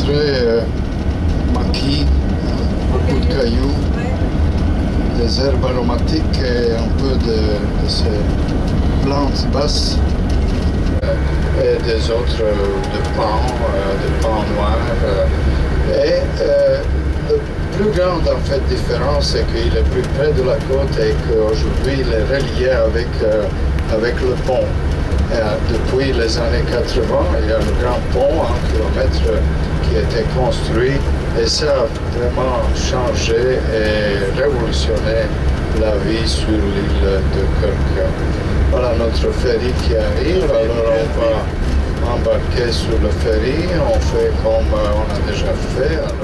très maquis, beaucoup de cailloux, des herbes aromatiques et un peu de ces plantes basses et des autres de pans noirs. Et la plus grande en fait différence, c'est qu'il est plus près de la côte et qu'aujourd'hui il est relié avec le pont. Depuis les années 80, il y a un grand pont, 1 kilomètre, qui a été construit et ça a vraiment changé et révolutionné la vie sur l'île de Kirk. Voilà notre ferry qui arrive, alors on va embarquer sur le ferry, on fait comme on a déjà fait. Alors...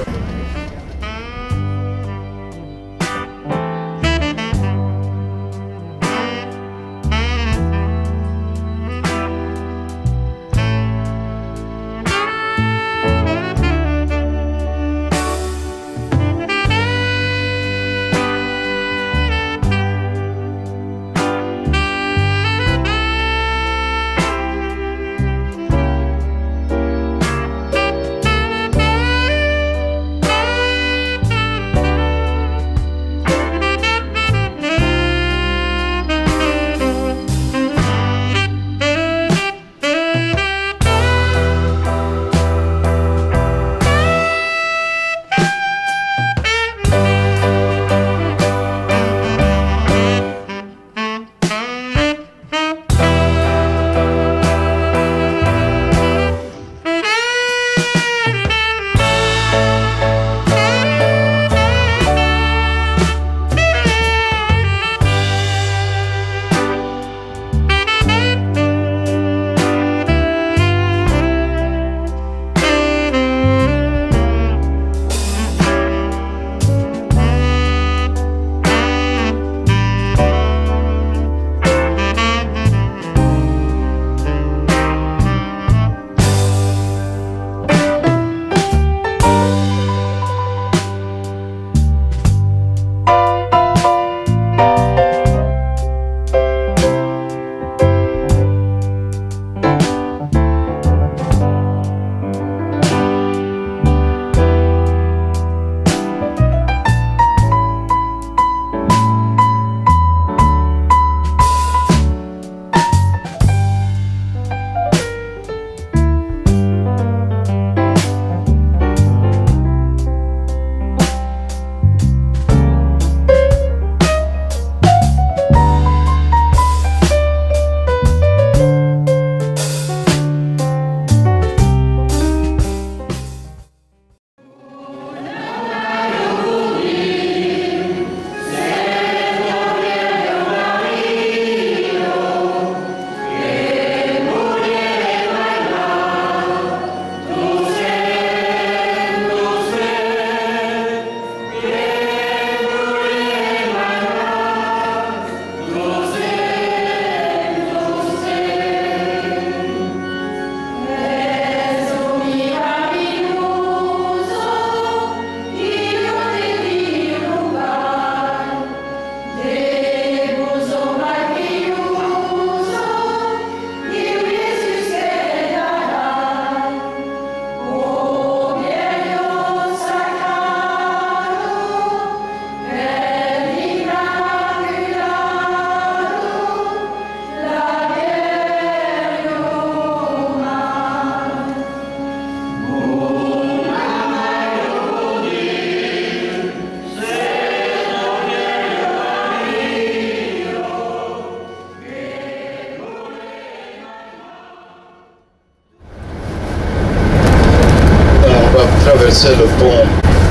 Traverser le pont.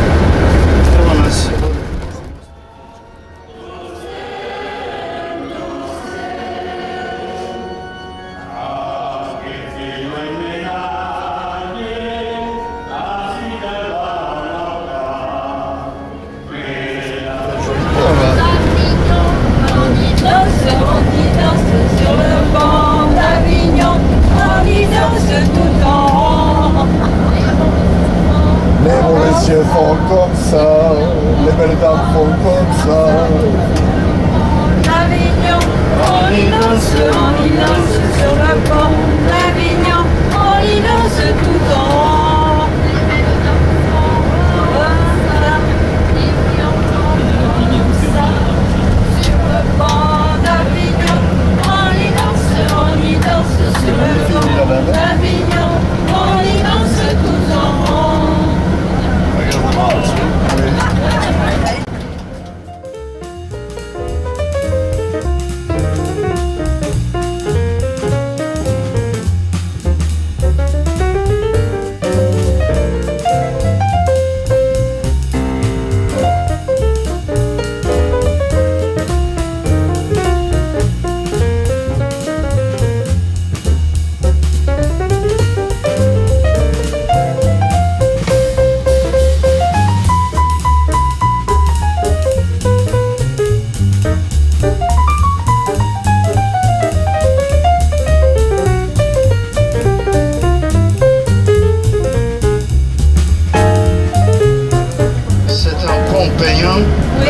Font comme ça, les belles dames font comme ça. L'Avignon, on y danse sur le pont. L'Avignon, on y danse tout en haut.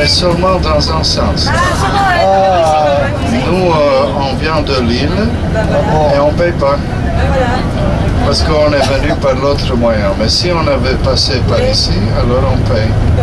mais seulement dans un sens. Nous, on vient de l'île et on ne paye pas. Parce qu'on est venu par l'autre moyen. Mais si on avait passé par ici, alors on paye.